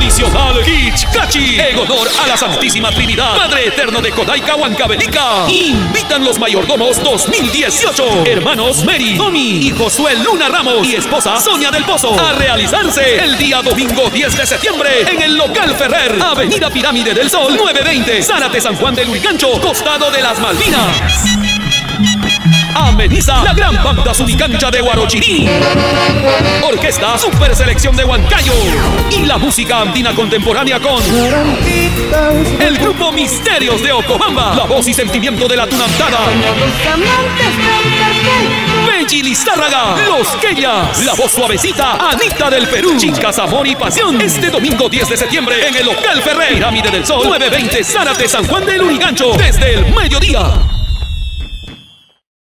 Tradicional Kichkachi, en honor a la Santísima Trinidad, Padre Eterno de Kodaica, Huancavelica. Invitan los mayordomos 2018. Hermanos Mary, Tommy y Josué Luna Ramos y esposa Sonia del Pozo, a realizarse el día domingo 10 de septiembre en el local Ferrer, Avenida Pirámide del Sol 920, Zárate, San Juan del Lurigancho, costado de las Malvinas. Ameniza la gran banda Suricancha de Huarochirí, Orquesta Super Selección de Huancayo y la música andina contemporánea con el grupo Misterios de Ocobamba, la voz y sentimiento de la tunantada Belli Lizárraga, Los Queyas, la voz suavecita Anita del Perú, Chicas, Amor y Pasión. Este domingo 10 de septiembre en el local Ferrer, Pirámide del Sol 920, Zárate, San Juan del Lurigancho, desde el mediodía.